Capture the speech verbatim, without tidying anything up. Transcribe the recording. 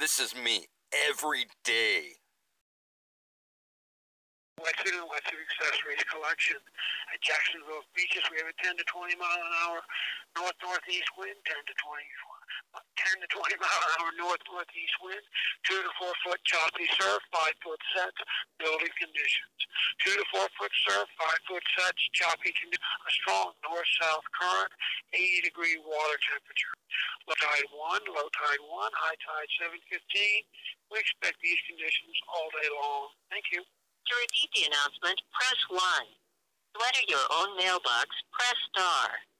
This is me every day. Wetsuit and Wetsuit Accessories collection. At Jacksonville Beaches, we have a ten to twenty mile an hour north-northeast wind, ten to twenty, ten to twenty mile an hour north-northeast wind, two to four foot choppy surf, five foot sets, building conditions. Two to four foot surf, five foot sets, choppy conditions, a strong north-south current, eighty degree water temperature. Low tide one, low tide one, high tide seven fifteen. We expect these conditions all day long. Thank you. To repeat the announcement, press one. To enter your own mailbox, press star.